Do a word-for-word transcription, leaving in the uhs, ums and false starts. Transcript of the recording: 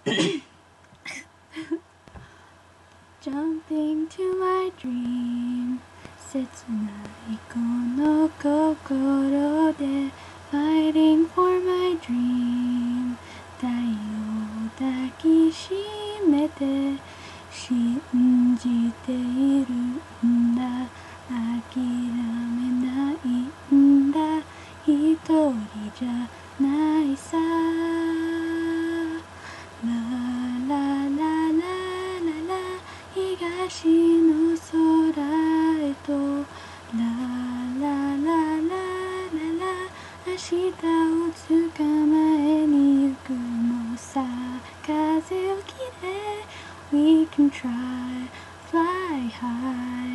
Jumping to my dream 切ないこの心で Fighting for my dream 太陽抱きしめて信じているんだ諦めないんだ一人じゃないさララララララ東の空へとララララララ明日を捕まえに行くのさ風を切れ We can try fly high